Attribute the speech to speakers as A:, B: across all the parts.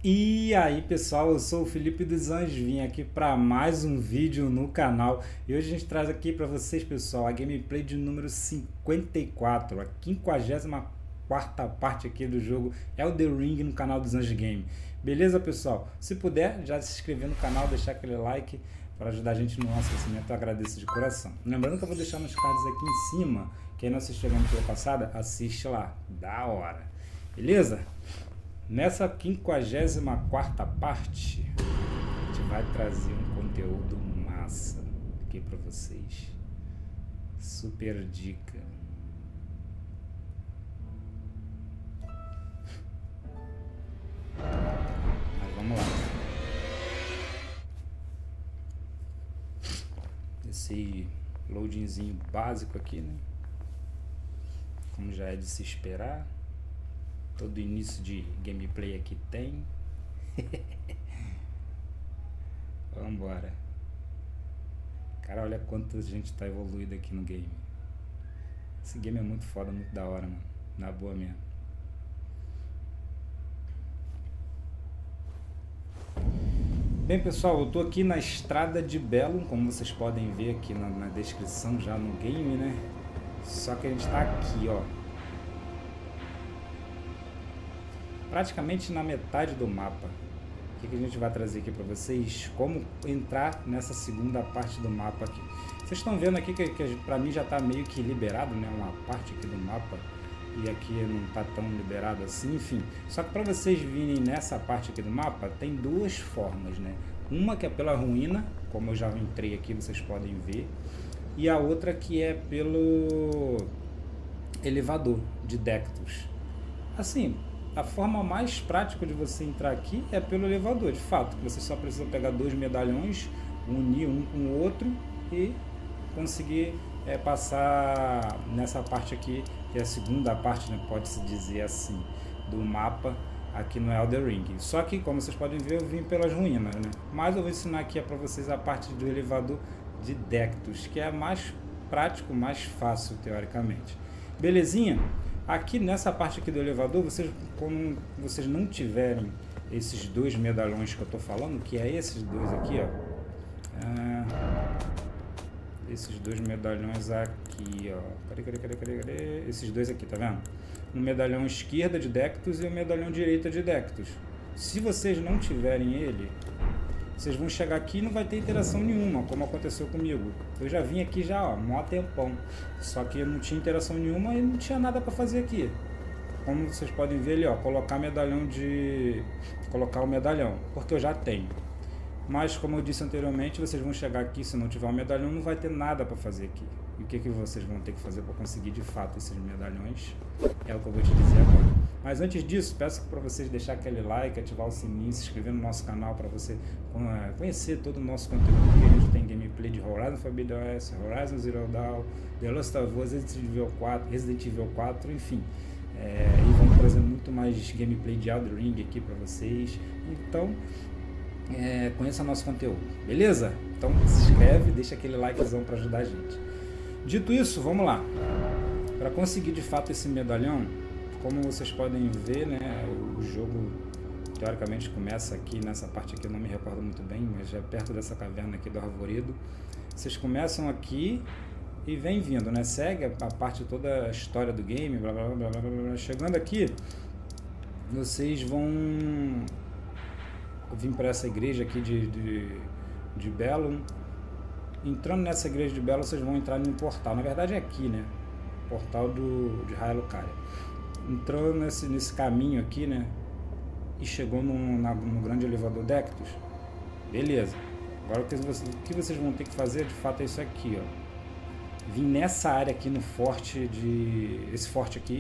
A: E aí pessoal, eu sou o Felipe dos Anjos, vim aqui para mais um vídeo no canal e hoje a gente traz aqui para vocês, pessoal, a gameplay de número 54, a 54ª parte aqui do jogo Elden Ring no canal dos Anjos Game. Beleza, pessoal? Se puder, já se inscrever no canal, deixar aquele like para ajudar a gente no nosso crescimento, eu agradeço de coração. Lembrando que eu vou deixar nos cards aqui em cima, quem não assistiu a gameplay passada, assiste lá, da hora. Beleza? Nessa 54ª parte, a gente vai trazer um conteúdo massa aqui para vocês. Super dica. Mas vamos lá. Esse loadingzinho básico aqui, né? Como já é de se esperar. Todo início de gameplay aqui tem. Vambora. Cara, olha quanto a gente tá evoluído aqui no game. Esse game é muito foda, muito da hora, mano. Na boa mesmo. Bem, pessoal, eu tô aqui na estrada de Belum, como vocês podem ver aqui na descrição já no game, né? Só que a gente tá aqui, ó. Praticamente na metade do mapa. O que a gente vai trazer aqui para vocês? Como entrar nessa segunda parte do mapa aqui. Vocês estão vendo aqui que para mim já está meio que liberado, né? Uma parte aqui do mapa. E aqui não está tão liberado assim, enfim. Só que para vocês virem nessa parte aqui do mapa, tem duas formas, né? Uma que é pela ruína, como eu já entrei aqui, vocês podem ver. E a outra que é pelo elevador de Dectus. Assim, a forma mais prática de você entrar aqui é pelo elevador, de fato. Você só precisa pegar dois medalhões, unir um com o outro e conseguir passar nessa parte aqui, que é a segunda parte, né, pode-se dizer assim, do mapa aqui no Elden Ring. Só que, como vocês podem ver, eu vim pelas ruínas, né? Mas eu vou ensinar aqui para vocês a parte do elevador de Dectus, que é mais prático, mais fácil, teoricamente. Belezinha? Aqui nessa parte aqui do elevador, vocês, como vocês não tiverem esses dois medalhões que eu tô falando, que é esses dois aqui, ó. Esses dois medalhões aqui, ó. Cadê? Esses dois aqui, tá vendo? O medalhão esquerda de Dectus e o medalhão direita de Dectus. Se vocês não tiverem ele, vocês vão chegar aqui e não vai ter interação nenhuma, como aconteceu comigo. Eu já vim aqui já, ó, mó tempão. Só que não tinha interação nenhuma e não tinha nada para fazer aqui. Como vocês podem ver ali, ó, colocar o medalhão, porque eu já tenho. Mas como eu disse anteriormente, vocês vão chegar aqui, se não tiver um medalhão, não vai ter nada para fazer aqui. E o que vocês vão ter que fazer para conseguir de fato esses medalhões? É o que eu vou te dizer agora. Mas antes disso, peço para vocês deixar aquele like, ativar o sininho, se inscrever no nosso canal para você conhecer todo o nosso conteúdo, que a gente tem gameplay de Horizon Forbidden West, Horizon Zero Dawn, The Last of Us, Resident Evil 4, enfim. E vamos trazer muito mais gameplay de Elden Ring aqui para vocês. Então, conheça nosso conteúdo, beleza? Então se inscreve, deixa aquele likezão para ajudar a gente. Dito isso, vamos lá. Para conseguir de fato esse medalhão, como vocês podem ver, né, o jogo teoricamente começa aqui nessa parte aqui, eu não me recordo muito bem, mas é perto dessa caverna aqui do Arvoredo. Vocês começam aqui e vem vindo, né? Segue a parte toda a história do game, blá, blá, blá, blá, blá. Chegando aqui, vocês vão vir para essa igreja aqui de Belum. Entrando nessa igreja de Belum, vocês vão entrar num portal. Na verdade é aqui, né? Portal de Raya Lucaria. Entrou nesse caminho aqui, né? E chegou no grande elevador Dectus. Beleza. Agora o que vocês vão ter que fazer de fato é isso aqui, ó. Vim nessa área aqui no forte esse forte aqui.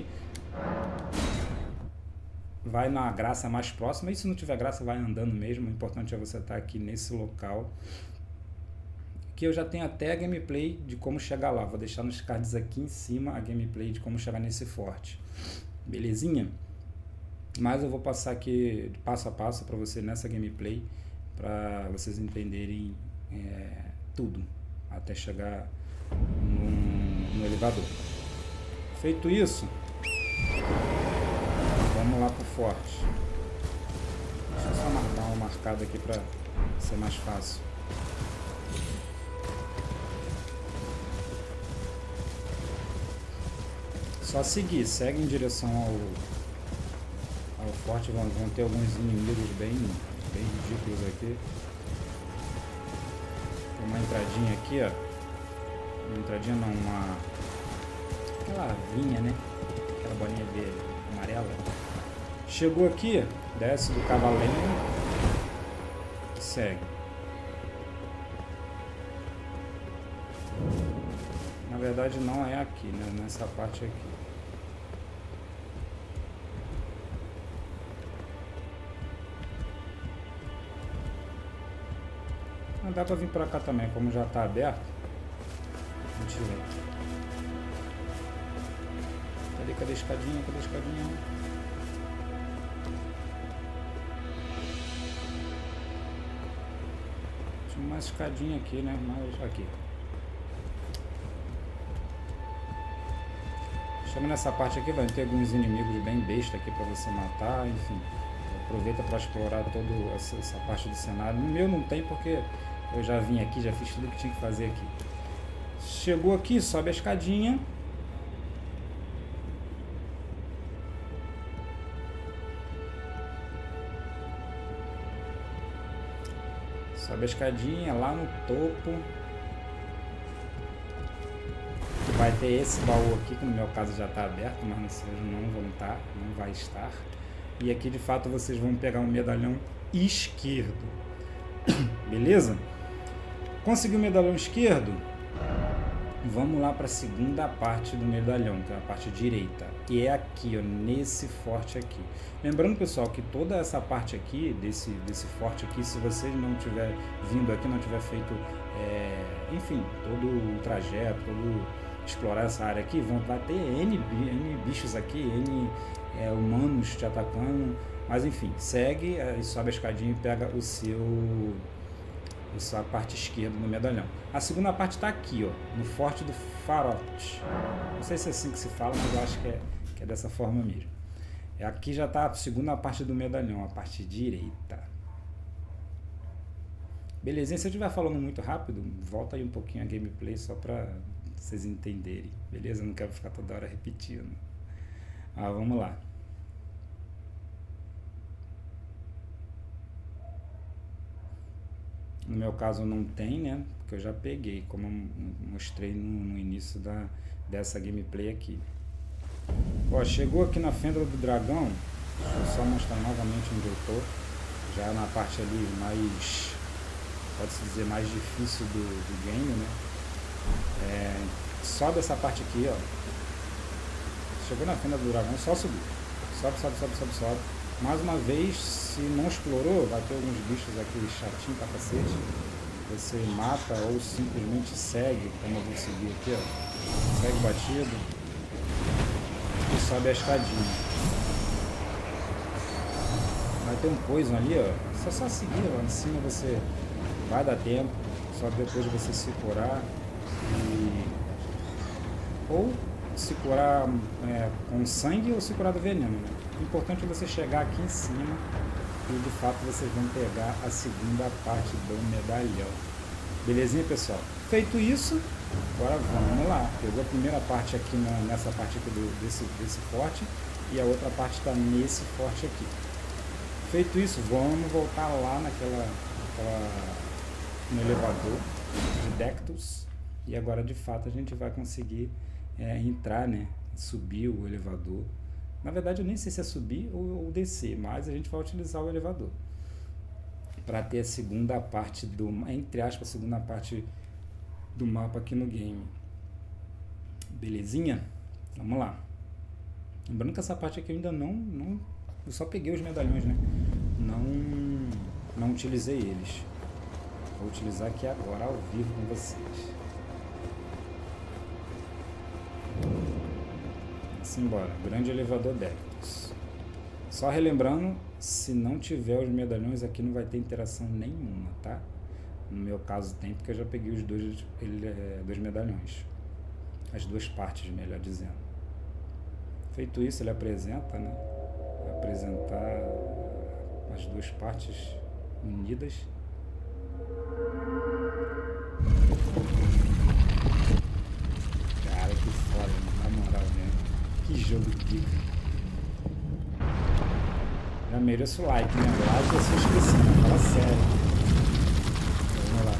A: Vai na graça mais próxima. E se não tiver graça, vai andando mesmo. O importante é você estar aqui nesse local. Que eu já tenho até a gameplay de como chegar lá. Vou deixar nos cards aqui em cima a gameplay de como chegar nesse forte. Belezinha? Mas eu vou passar aqui passo a passo para você nessa gameplay, para vocês entenderem tudo, até chegar no elevador. Feito isso, vamos lá pro forte. Deixa eu só escada aqui para ser mais fácil. Só seguir, segue em direção ao forte, vão ter alguns inimigos bem ridículos aqui. Tem uma entradinha aqui, ó. Uma entradinha não, aquela vinha, né? Aquela bolinha verde, amarela. Chegou aqui, desce do cavalinho e segue. Na verdade não é aqui, né? Nessa parte aqui. Não dá pra vir pra cá também, como já tá aberto. A gente vem. Cadê a escadinha? Cadê a escadinha? Tinha uma escadinha aqui, né? Mas aqui. Chega nessa parte aqui, vai ter alguns inimigos bem besta aqui pra você matar, enfim. Aproveita para explorar toda essa parte do cenário. No meu não tem porque eu já vim aqui, já fiz tudo que tinha que fazer aqui. Chegou aqui, sobe a escadinha. Sobe a escadinha lá no topo. Vai ter esse baú aqui, que no meu caso já está aberto, mas no seu não vão estar, não vai estar. E aqui de fato vocês vão pegar um medalhão esquerdo. Beleza? Conseguiu o medalhão esquerdo? Vamos lá para a segunda parte do medalhão, que é a parte direita. E é aqui, ó, nesse forte aqui. Lembrando, pessoal, que toda essa parte aqui, desse forte aqui, se vocês não tiver vindo aqui, não tiver feito, enfim, todo o trajeto, explorar essa área aqui, vai ter N bichos aqui, N humanos te atacando. Mas enfim, segue e sobe a escadinha e pega a parte esquerda do medalhão. A segunda parte está aqui, ó, no Forte do Farote. Não sei se é assim que se fala, mas eu acho que é dessa forma mesmo. Aqui já está a segunda parte do medalhão, a parte direita. Belezinha? Se eu estiver falando muito rápido, volta aí um pouquinho a gameplay só para vocês entenderem. Beleza? Eu não quero ficar toda hora repetindo. Vamos lá. No meu caso não tem, né? Porque eu já peguei, como eu mostrei no início dessa gameplay aqui. Ó, chegou aqui na Fenda do Dragão. Deixa eu só mostrar novamente onde eu tô. Já na parte ali mais, pode-se dizer, mais difícil do game, né? Sobe essa parte aqui, ó. Chegou na Fenda do Dragão, só subir. Sobe. Mais uma vez, se não explorou, vai ter alguns bichos aqui chatinho pra cacete. Você mata ou simplesmente segue, como eu vou seguir aqui, ó. Segue batido e sobe a escadinha. Vai ter um poison ali, ó. Só seguir lá em cima, você vai dar tempo, só depois de você se curar ou se curar com sangue ou se curar do veneno, né? O importante é você chegar aqui em cima e de fato vocês vão pegar a segunda parte do medalhão. Belezinha, pessoal? Feito isso, agora vamos lá. Pegou a primeira parte aqui nessa parte aqui desse forte e a outra parte está nesse forte aqui. Feito isso, vamos voltar lá no elevador de Dectus e agora de fato a gente vai conseguir entrar, né? Subir o elevador. Na verdade eu nem sei se é subir ou descer, mas a gente vai utilizar o elevador para ter a segunda parte entre aspas, a segunda parte do mapa aqui no game. Belezinha? Vamos lá. Lembrando que essa parte aqui eu ainda não eu só peguei os medalhões, né? Não utilizei eles. Vou utilizar aqui agora ao vivo com vocês. Simbora, grande elevador Dectus. Só relembrando, se não tiver os medalhões aqui não vai ter interação nenhuma, tá? No meu caso tem, porque eu já peguei os dois medalhões. As duas partes, melhor dizendo. Feito isso, ele apresenta, né? Vai apresentar as duas partes unidas. Cara, que foda, na moral mesmo. Que jogo pica. Já mereço o like, né? Like eu sou esquecido, fala sério. Vamos lá.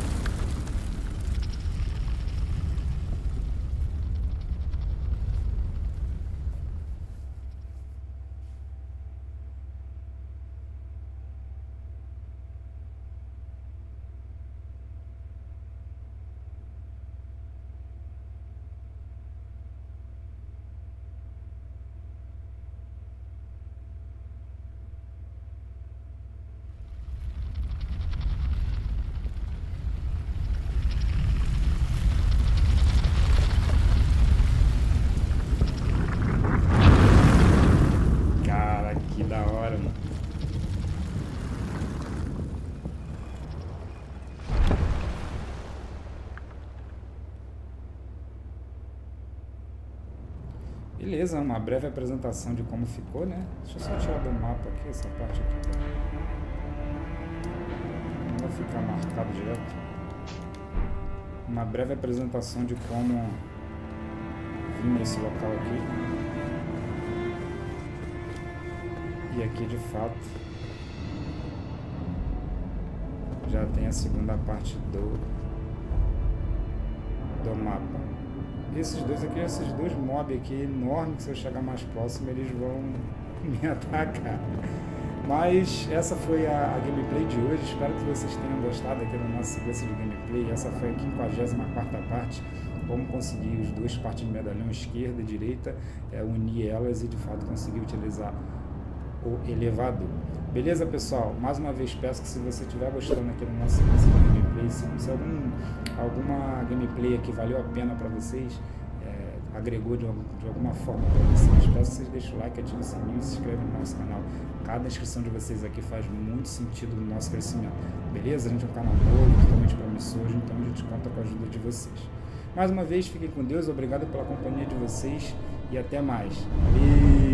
A: Beleza, uma breve apresentação de como ficou, né? Deixa eu só tirar do mapa aqui, essa parte aqui. Não vai ficar marcado direto. Uma breve apresentação de como vim nesse local aqui. E aqui de fato já tem a segunda parte do mapa. Esses dois aqui, esses dois mobs aqui enormes, que se eu chegar mais próximo eles vão me atacar. Mas essa foi a gameplay de hoje. Espero que vocês tenham gostado aqui da nossa sequência de gameplay. Essa foi a 54ª parte, como conseguir as duas partes do medalhão, esquerda e direita, unir elas e de fato conseguir utilizar o elevador. Beleza, pessoal? Mais uma vez peço que, se você estiver gostando aqui da nossa sequência de gameplay, se alguma gameplay aqui valeu a pena para vocês, agregou de alguma forma para vocês, peço que vocês deixem o like, ativem o sininho e se inscrevam no nosso canal. Cada inscrição de vocês aqui faz muito sentido no nosso crescimento. Beleza? A gente é um canal novo, totalmente promissor, então a gente conta com a ajuda de vocês. Mais uma vez, fiquem com Deus, obrigado pela companhia de vocês e até mais. Valeu!